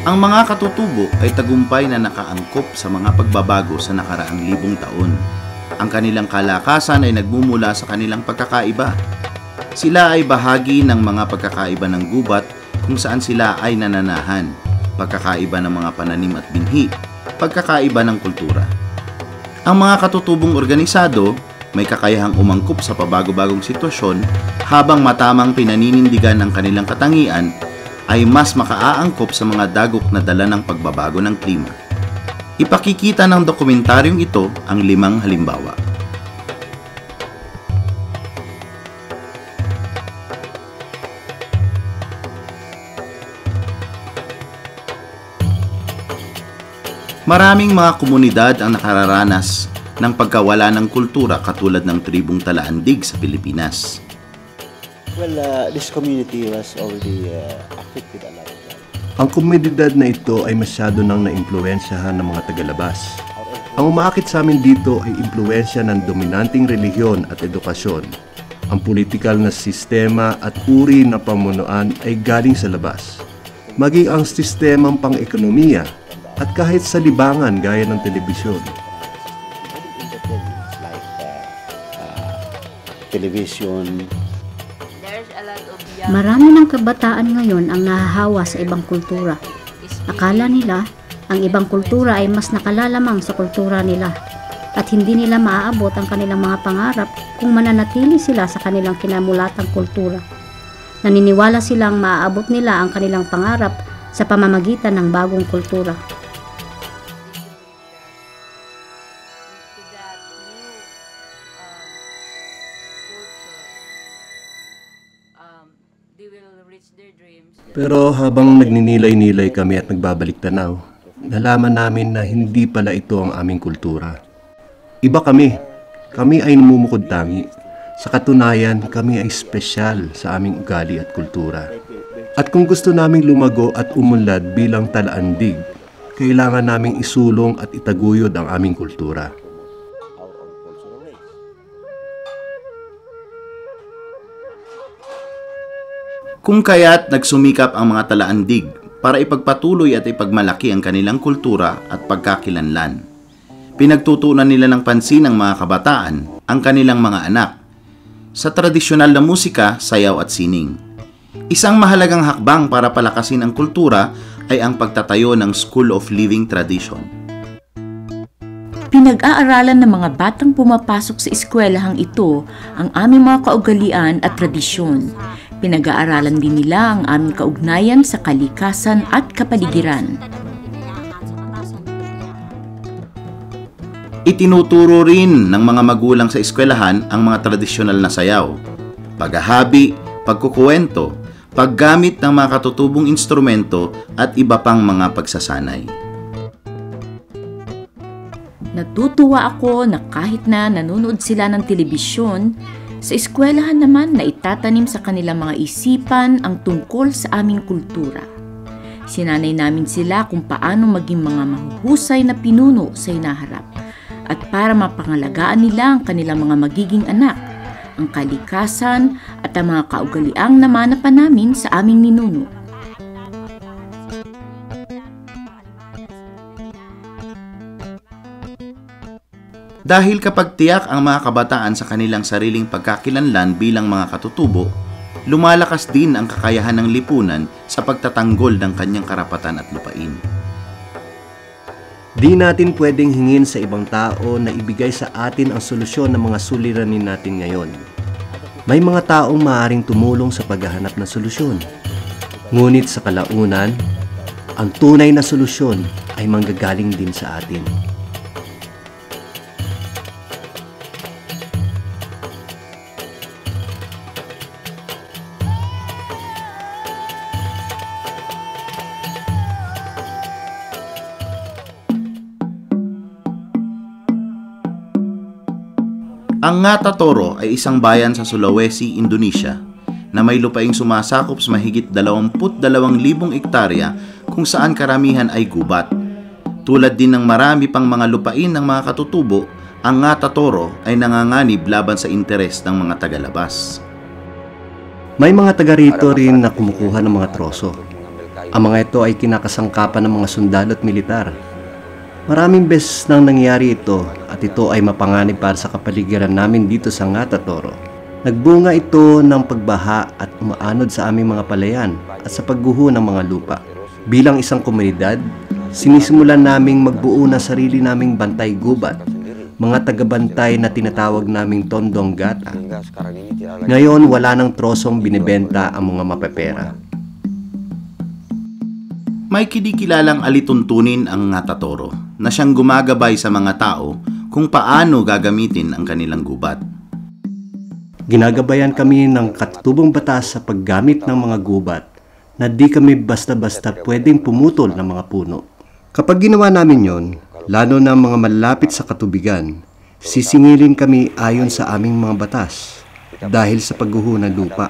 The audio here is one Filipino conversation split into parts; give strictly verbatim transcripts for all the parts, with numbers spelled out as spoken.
Ang mga katutubo ay tagumpay na nakaangkop sa mga pagbabago sa nakaraang libong taon. Ang kanilang kalakasan ay nagmumula sa kanilang pagkakaiba. Sila ay bahagi ng mga pagkakaiba ng gubat kung saan sila ay nananahan, pagkakaiba ng mga pananim at binhi, pagkakaiba ng kultura. Ang mga katutubong organisado may kakayahang umangkop sa pabago-bagong sitwasyon habang matamang pinaninindigan ng kanilang katangian ay mas makaaangkop sa mga dagok na dala ng pagbabago ng klima. Ipakikita ng dokumentaryong ito ang limang halimbawa. Maraming mga komunidad ang nakararanas ng pagkawala ng kultura katulad ng tribong Talaandig sa Pilipinas. Well, uh, this community was already uh, affected a lot. Ang komunidad na ito ay masyado nang naimpluwensyahan ng mga tagalabas. Ang umaakit sa amin dito ay impluwensya ng dominanting relihiyon at edukasyon. Ang politikal na sistema at uri ng pamunuan ay galing sa labas. Maging ang sistemang pang-ekonomiya at kahit sa libangan gaya ng telebisyon. Like uh, uh, television. Marami ng kabataan ngayon ang nahahawa sa ibang kultura. Akala nila ang ibang kultura ay mas nakalalamang sa kultura nila at hindi nila maaabot ang kanilang mga pangarap kung mananatili sila sa kanilang kinamulatang kultura. Naniniwala silang maaabot nila ang kanilang pangarap sa pamamagitan ng bagong kultura. Pero habang nagninilay-nilay kami at nagbabalik tanaw, nalaman namin na hindi pala ito ang aming kultura. Iba kami. Kami ay namumukod tangi. Sa katunayan, kami ay espesyal sa aming ugali at kultura. At kung gusto naming lumago at umunlad bilang Talaandig, kailangan naming isulong at itaguyod ang aming kultura. Kung kaya't nagsumikap ang mga Talaandig para ipagpatuloy at ipagmalaki ang kanilang kultura at pagkakilanlan. Pinagtutunan nila ng pansin ng mga kabataan ang kanilang mga anak sa tradisyonal na musika, sayaw at sining. Isang mahalagang hakbang para palakasin ang kultura ay ang pagtatayo ng School of Living Tradition. Pinag-aaralan ng mga batang pumapasok sa eskwelahang ito ang aming mga kaugalian at tradisyon. Pinag-aaralan din nila ang aming kaugnayan sa kalikasan at kapaligiran. Itinuturo rin ng mga magulang sa eskwelahan ang mga tradisyonal na sayaw, paghahabi, pagkukuwento, paggamit ng mga katutubong instrumento at iba pang mga pagsasanay. Natutuwa ako na kahit na nanonood sila ng telebisyon, sa eskwelahan naman na itatanim sa kanilang mga isipan ang tungkol sa aming kultura. Sinanay namin sila kung paano maging mga mahuhusay na pinuno sa hinaharap at para mapangalagaan nila ang kanilang mga magiging anak, ang kalikasan at ang mga kaugaliang namanapan namin sa aming ninuno. Dahil kapag tiyak ang mga kabataan sa kanilang sariling pagkakilanlan bilang mga katutubo, lumalakas din ang kakayahan ng lipunan sa pagtatanggol ng kanyang karapatan at lupain. Di natin pwedeng hingin sa ibang tao na ibigay sa atin ang solusyon ng mga suliranin natin ngayon. May mga taong maaaring tumulong sa paghahanap ng solusyon. Ngunit sa kalaunan, ang tunay na solusyon ay manggagaling din sa atin. Ang Ngata Toro ay isang bayan sa Sulawesi, Indonesia na may lupaing sumasakop sa mahigit dalawampu't dalawang libong ektarya kung saan karamihan ay gubat. Tulad din ng marami pang mga lupain ng mga katutubo, ang Ngata Toro ay nanganganib laban sa interes ng mga tagalabas. May mga taga rito rin na kumukuha ng mga troso. Ang mga ito ay kinakasangkapan ng mga sundalo at militar. Maraming beses nang nangyari ito at ito ay mapanganib para sa kapaligiran namin dito sa Ngatatoro. Nagbunga ito ng pagbaha at umaanod sa aming mga palayan at sa pagguho ng mga lupa. Bilang isang komunidad, sinisimulan naming magbuo ng sarili naming bantay gubat, mga tagabantay na tinatawag naming tondong gata. Ngayon, wala nang trosong binibenta ang mga mapepera. May kinikilalang alituntunin ang Ngatatoro na siyang gumagabay sa mga tao kung paano gagamitin ang kanilang gubat. Ginagabayan kami ng katutubong batas sa paggamit ng mga gubat na di kami basta-basta pwedeng pumutol ng mga puno. Kapag ginawa namin yon, lalo na mga malapit sa katubigan, sisingilin kami ayon sa aming mga batas dahil sa pagguho ng lupa.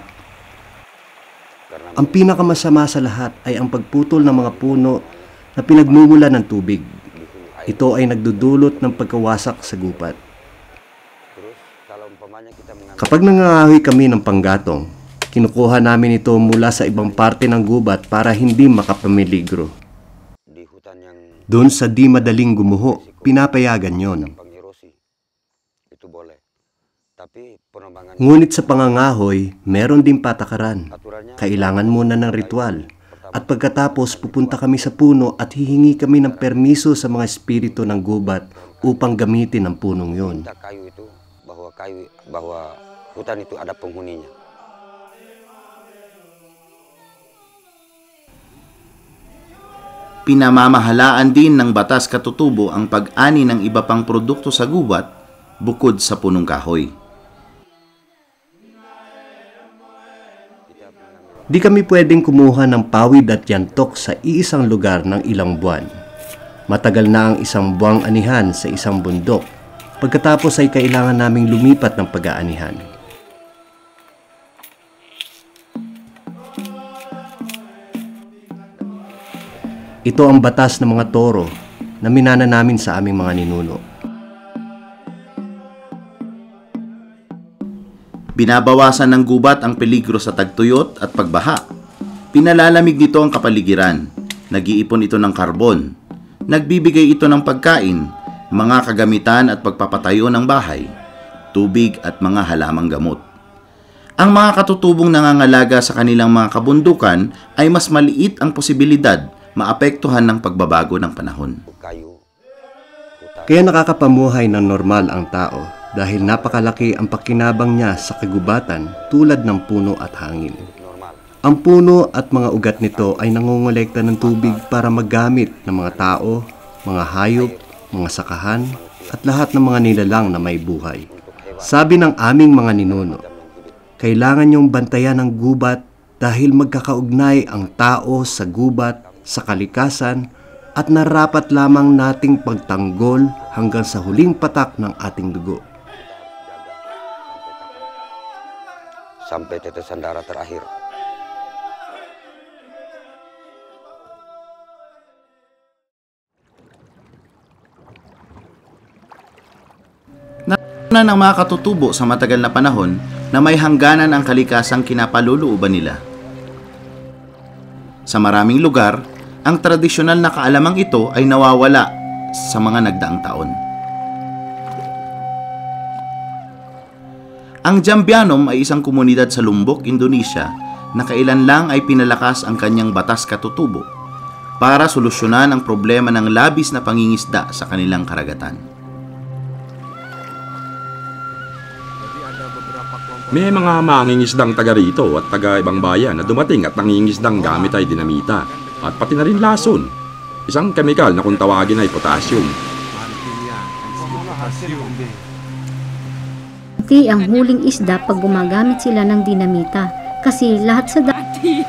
Ang pinakamasama sa lahat ay ang pagputol ng mga puno na pinagmumula ng tubig. Ito ay nagdudulot ng pagkawasak sa gubat. Kapag nangangahoy kami ng panggatong, kinukuha namin ito mula sa ibang parte ng gubat para hindi makapamiligro. Doon sa di madaling gumuho, pinapayagan yon. Ngunit sa pangangahoy, meron din patakaran. Kailangan muna ng ritual. At pagkatapos, pupunta kami sa puno at hihingi kami ng permiso sa mga espiritu ng gubat upang gamitin ang punong yon. Bahwa kayu, bahwa hutan itu ada penghuninya. Pinamamahalaan din ng batas katutubo ang pag-ani ng iba pang produkto sa gubat bukod sa punong kahoy. Di kami pwedeng kumuha ng pawid at yantok sa iisang lugar ng ilang buwan. Matagal na ang isang buwang anihan sa isang bundok. Pagkatapos ay kailangan naming lumipat ng pag-aanihan. Ito ang batas ng mga toro na minana namin sa aming mga ninuno. Binabawasan ng gubat ang peligro sa tagtuyot at pagbaha. Pinalalamig nito ang kapaligiran. Nag-iipon ito ng karbon. Nagbibigay ito ng pagkain, mga kagamitan at pagpapatayo ng bahay, tubig at mga halamang gamot. Ang mga katutubong nangangalaga sa kanilang mga kabundukan ay mas maliit ang posibilidad maapektuhan ng pagbabago ng panahon. Kaya nakakapamuhay ng normal ang tao dahil napakalaki ang pakinabang niya sa kagubatan tulad ng puno at hangin. Ang puno at mga ugat nito ay nangongolekta ng tubig para magamit ng mga tao, mga hayop, mga sakahan, at lahat ng mga nilalang na may buhay. Sabi ng aming mga ninuno, kailangan niyong bantayan ang gubat dahil magkakaugnay ang tao sa gubat, sa kalikasan, at narapat lamang nating pagtanggol hanggang sa huling patak ng ating dugo. Sampai tetesan darah terakhir. Na ng mga katutubo sa matagal na panahon na may hangganan ang kalikasang kinapalulooban nila. Sa maraming lugar, ang tradisyonal na kaalamang ito ay nawawala sa mga nagdaang taon. Ang Jambianom ay isang komunidad sa Lombok, Indonesia na kailan lang ay pinalakas ang kanyang batas katutubo para solusyonan ang problema ng labis na pangingisda sa kanilang karagatan. May mga mangingisdang taga rito at taga ibang bayan na dumating at nangingisdang gamit ay dinamita at pati na rin lason, isang kemikal na kung tawagin ay potassium. Pati ang huling isda pag gumagamit sila ng dinamita kasi lahat sa dati.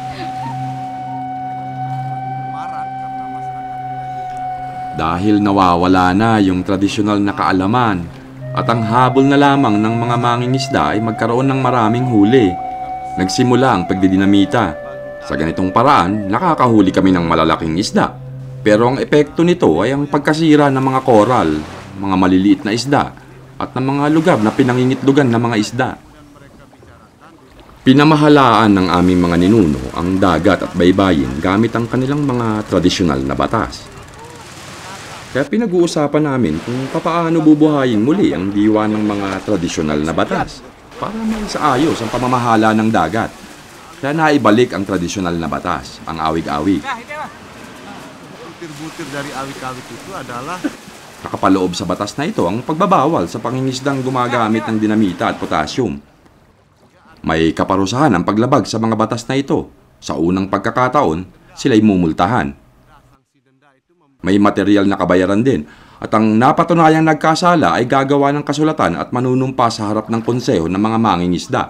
Dahil nawawala na yung tradisyonal na kaalaman at ang habol na lamang ng mga mangingisda ay magkaroon ng maraming huli. Nagsimula ang pagdidinamita. Sa ganitong paraan, nakakahuli kami ng malalaking isda. Pero ang epekto nito ay ang pagkasira ng mga koral, mga maliliit na isda, at ng mga lugar na pinangingitlugan ng mga isda. Pinamahalaan ng aming mga ninuno ang dagat at baybayin gamit ang kanilang mga tradisyonal na batas. Kaya pinag-uusapan namin kung papaano bubuhayin muli ang diwa ng mga tradisyonal na batas para may saayos ang pamamahala ng dagat. Kaya naibalik ang tradisyonal na batas, ang awig-awig. Butir-butir dari awig-awig itu adalah Nakapaloob sa batas na ito ang pagbabawal sa pangingisdang gumagamit ng dinamita at potassium. May kaparusahan ang paglabag sa mga batas na ito. Sa unang pagkakataon, sila'y mumultahan. May material na kabayaran din at ang napatunayang nagkasala ay gagawa ng kasulatan at manunumpa sa harap ng konseho ng mga mangingisda.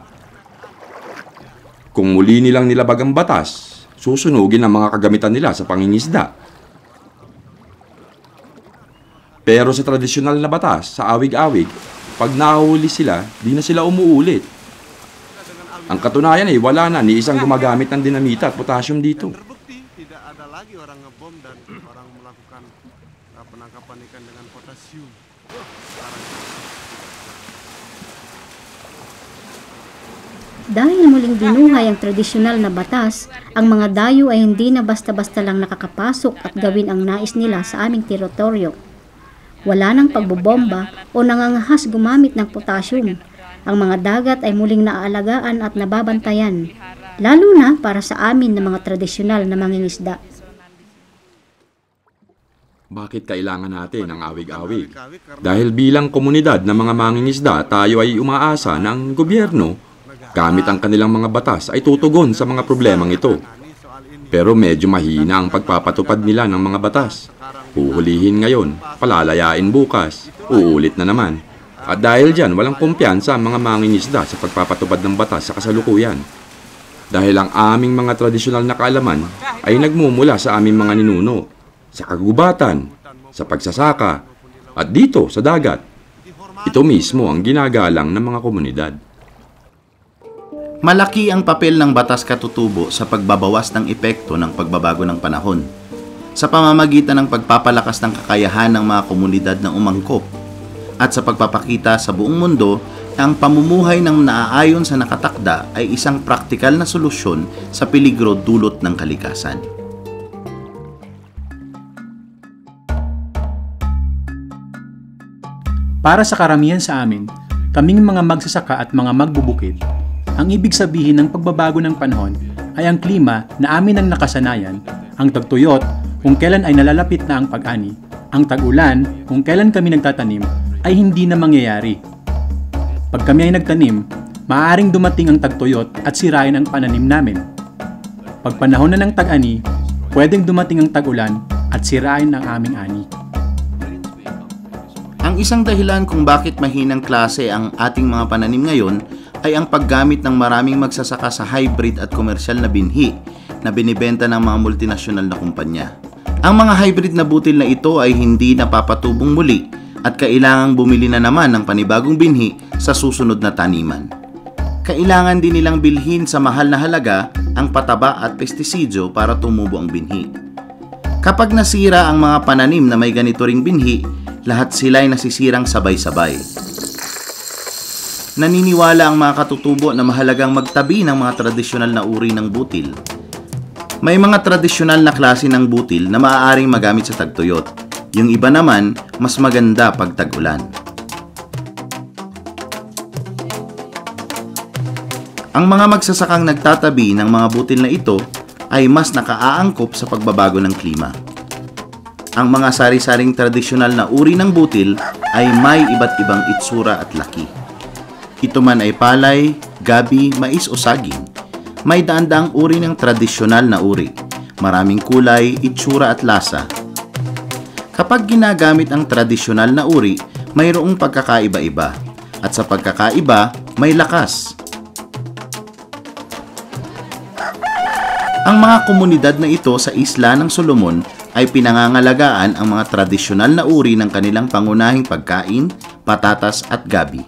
Kung muli nilang nilabag ang batas, susunugin ang mga kagamitan nila sa pangingisda. Pero sa tradisyonal na batas, sa awig-awig, pag nahuli sila, di na sila umuulit. Ang katunayan ay wala na ni isang gumagamit ng dinamita at potassium dito. terbukti tidak ada lagi orang ngebom dan orang melakukan uh, penangkapan ikan dengan potasium. Dahil muling binuhay ang tradisyonal na batas, ang mga dayo ay hindi na basta-basta lang nakakapasok at gawin ang nais nila sa aming teritoryo. Wala nang pagbobomba o nangangahas gumamit ng potassium. Ang mga dagat ay muling naaalagaan at nababantayan, lalo na para sa amin na mga tradisyonal na mangingisda. Bakit kailangan natin ang awig-awig? Dahil bilang komunidad ng mga mangingisda, tayo ay umaasa ng gobyerno, gamit ang kanilang mga batas, ay tutugon sa mga problemang ito. Pero medyo mahina ang pagpapatupad nila ng mga batas. Uhulihin ngayon, palalayain bukas, uulit na naman. At dahil dyan, walang kumpiyansa ang mga mangingisda sa pagpapatupad ng batas sa kasalukuyan. Dahil ang aming mga tradisyonal na kaalaman ay nagmumula sa aming mga ninuno, sa kagubatan, sa pagsasaka, at dito sa dagat. Ito mismo ang ginagalang ng mga komunidad. Malaki ang papel ng batas katutubo sa pagbabawas ng epekto ng pagbabago ng panahon sa pamamagitan ng pagpapalakas ng kakayahan ng mga komunidad na umangkop at sa pagpapakita sa buong mundo na ang pamumuhay ng naaayon sa nakatakda ay isang praktikal na solusyon sa peligro dulot ng kalikasan. Para sa karamihan sa amin, kaming mga magsasaka at mga magbubukid, ang ibig sabihin ng pagbabago ng panahon ay ang klima na amin ang nakasanayan, ang tagtuyot kung kailan ay nalalapit na ang pag-ani, ang tag-ulan kung kailan kami nagtatanim ay hindi na mangyayari. Pag kami ay nagtanim, maaaring dumating ang tagtuyot at sirain ang pananim namin. Pag panahon na ng tag-ani, pwedeng dumating ang tag-ulan at sirain ang aming ani. Ang isang dahilan kung bakit mahinang klase ang ating mga pananim ngayon ay ang paggamit ng maraming magsasaka sa hybrid at komersyal na binhi na binibenta ng mga multinasyonal na kumpanya. Ang mga hybrid na butil na ito ay hindi napapatubong muli at kailangang bumili na naman ng panibagong binhi sa susunod na taniman. Kailangan din nilang bilhin sa mahal na halaga ang pataba at pestisidyo para tumubo ang binhi. Kapag nasira ang mga pananim na may ganito ring binhi, lahat sila ay nasisirang sabay-sabay. Naniniwala ang mga katutubo na mahalagang magtabi ng mga tradisyonal na uri ng butil. May mga tradisyonal na klase ng butil na maaaring magamit sa tagtuyot. Yung iba naman, mas maganda pag tag-ulan. Ang mga magsasakang nagtatabi ng mga butil na ito ay mas nakaaangkop sa pagbabago ng klima. Ang mga sari-saring tradisyonal na uri ng butil ay may iba't ibang itsura at laki. Ito man ay palay, gabi, mais o saging. May daan-daang uri ng tradisyonal na uri. Maraming kulay, itsura at lasa. Kapag ginagamit ang tradisyonal na uri, mayroong pagkakaiba-iba. At sa pagkakaiba, may lakas. Ang mga komunidad na ito sa isla ng Solomon ay pinangangalagaan ang mga tradisyonal na uri ng kanilang pangunahing pagkain, patatas at gabi.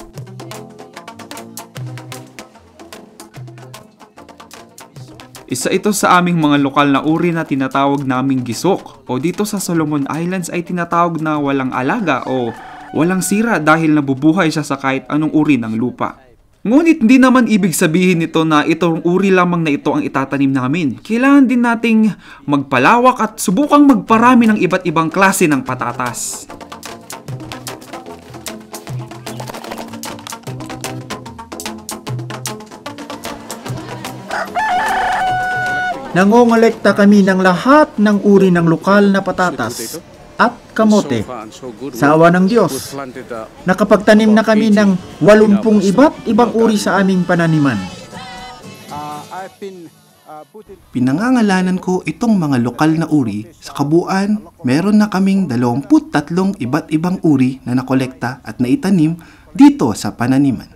Isa ito sa aming mga lokal na uri na tinatawag naming gisok o dito sa Solomon Islands ay tinatawag na walang alaga o walang sira dahil nabubuhay siya sa kahit anong uri ng lupa. Ngunit hindi naman ibig sabihin nito na itong uri lamang na ito ang itatanim namin. Kailangan din nating magpalawak at subukang magparami ng iba't ibang klase ng patatas. Nangongolekta kami ng lahat ng uri ng lokal na patatas at kamote. Sa awa ng Diyos, nakapagtanim na kami ng walumpung iba't ibang uri sa aming pananiman. Pinangangalanan ko itong mga lokal na uri. Sa kabuuan, meron na kaming dalawampu't tatlong iba't ibang uri na nakolekta at naitanim dito sa pananiman.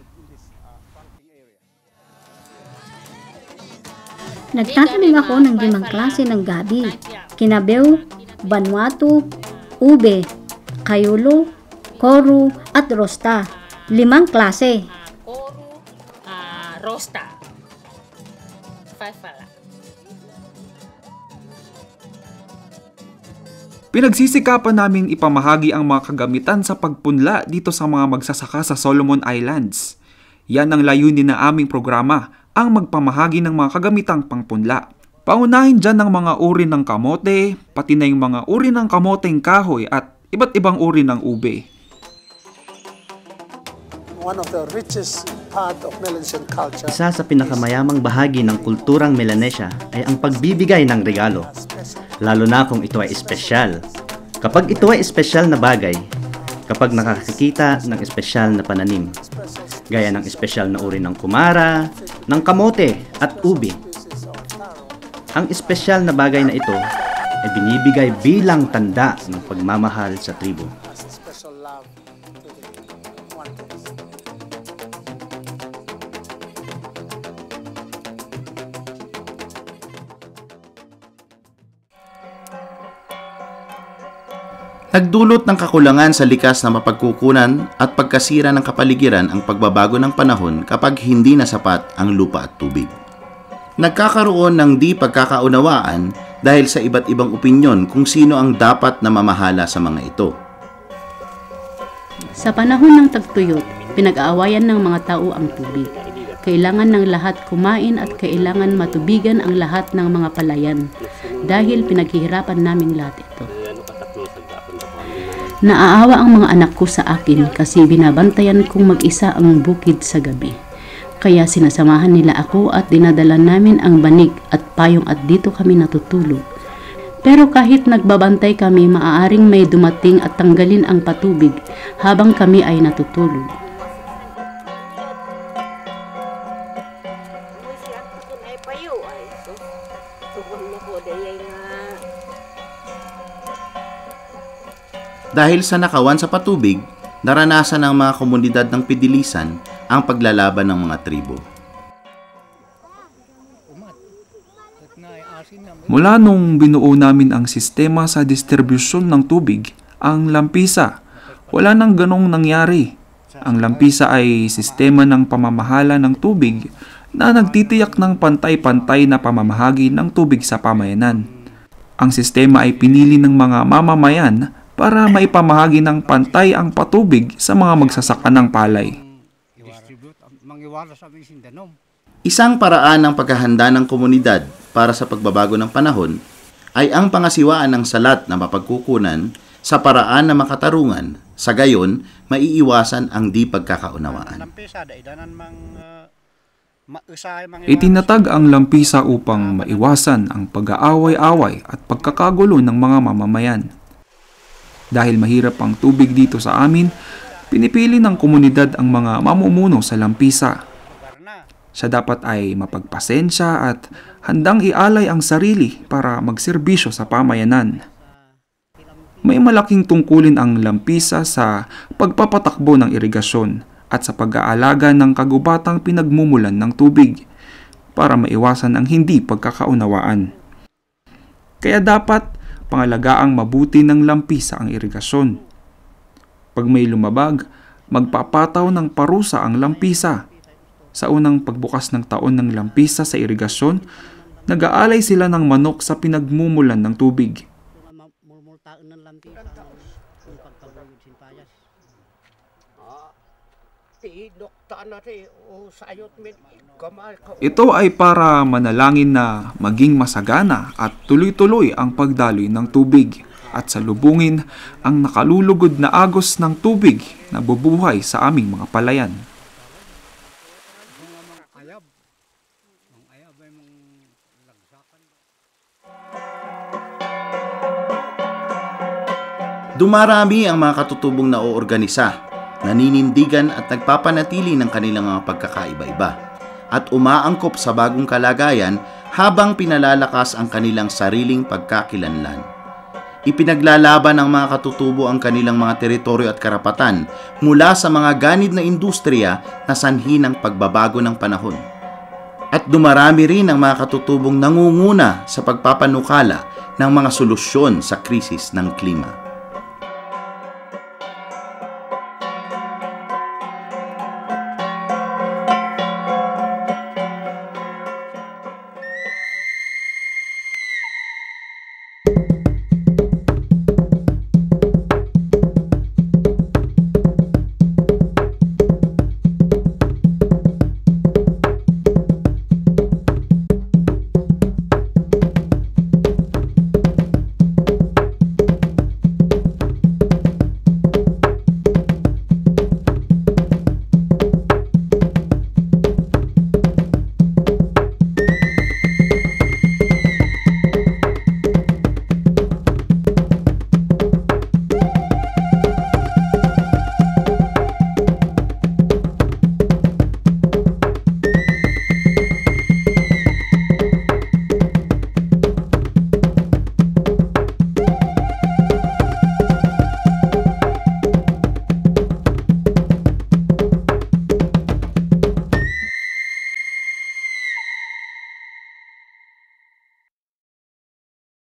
Nagtatanim ako ng limang klase ng gabi, kinabew, banwatu, ube, kayulo, koru, at rosta. Limang klase. Koru, uh, rosta. Five pala. Pinagsisikapan namin ipamahagi ang mga kagamitan sa pagpunla dito sa mga magsasaka sa Solomon Islands. Yan ang layunin na aming programa, ang magpamahagi ng mga kagamitang pangpunla. Paunahin dyan ng mga uri ng kamote, pati na yung mga uri ng kamoteng kahoy at iba't ibang uri ng ube. One of the richest part of Melanesian culture. Isa sa pinakamayamang bahagi ng kulturang Melanesia ay ang pagbibigay ng regalo, lalo na kung ito ay espesyal. Kapag ito ay espesyal na bagay, kapag nakakakita ng espesyal na pananim, gaya ng espesyal na uri ng kumara, ng kamote at ube. Ang espesyal na bagay na ito ay binibigay bilang tanda ng pagmamahal sa tribo. Nagdulot ng kakulangan sa likas na mapagkukunan at pagkasira ng kapaligiran ang pagbabago ng panahon kapag hindi na sapat ang lupa at tubig. Nagkakaroon ng di pagkakaunawaan dahil sa iba't ibang opinyon kung sino ang dapat na mamahala sa mga ito. Sa panahon ng tagtuyot, pinag-aawayan ng mga tao ang tubig. Kailangan ng lahat kumain at kailangan matubigan ang lahat ng mga palayan dahil pinaghihirapan namin lahat ito. Naaawa ang mga anak ko sa akin kasi binabantayan kong mag-isa ang bukid sa gabi. Kaya sinasamahan nila ako at dinadala namin ang banig at payong at dito kami natutulog. Pero kahit nagbabantay kami, maaaring may dumating at tanggalin ang patubig habang kami ay natutulog. Dahil sa nakawan sa patubig, naranasan ng mga komunidad ng Pidilisan ang paglalaban ng mga tribo. Mula nung binuo namin ang sistema sa distribusyon ng tubig, ang lampisa, wala nang ganong nangyari. Ang lampisa ay sistema ng pamamahala ng tubig na nagtitiyak ng pantay-pantay na pamamahagi ng tubig sa pamayanan. Ang sistema ay pinili ng mga mamamayan para maipamahagi ng pantay ang patubig sa mga magsasaka ng palay. Isang paraan ng paghahanda ng komunidad para sa pagbabago ng panahon ay ang pangasiwaan ng salat na mapagkukunan sa paraan na makatarungan, sa gayon maiiwasan ang di pagkakaunawaan. Itinatag ang lampisa upang maiwasan ang pag-aaway-away at pagkakagulo ng mga mamamayan. Dahil mahirap ang tubig dito sa amin, pinipili ng komunidad ang mga mamumuno sa lampisa. Siya dapat ay mapagpasensya at handang ialay ang sarili para magserbisyo sa pamayanan. May malaking tungkulin ang lampisa sa pagpapatakbo ng irigasyon at sa pag-aalaga ng kagubatang pinagmumulan ng tubig para maiwasan ang hindi pagkakaunawaan. Kaya dapat pangalagaang mabuti ng lampisa ang irigasyon. Pag may lumabag, magpapataw ng parusa ang lampisa. Sa unang pagbukas ng taon ng lampisa sa irigasyon, nag-aalay sila ng manok sa pinagmumulan ng tubig. Ito ay para manalangin na maging masagana at tuloy-tuloy ang pagdaloy ng tubig at salubungin ang nakalulugod na agos ng tubig na bubuhay sa aming mga palayan. Dumarami ang mga katutubong na oorganisa, naninindigan at nagpapanatili ng kanilang mga pagkakaiba-iba at umaangkop sa bagong kalagayan habang pinalalakas ang kanilang sariling pagkakilanlan. Ipinaglalaban ng mga katutubo ang kanilang mga teritoryo at karapatan mula sa mga ganid na industriya na sanhi ng pagbabago ng panahon. At dumarami rin ang mga katutubong nangunguna sa pagpapanukala ng mga solusyon sa krisis ng klima.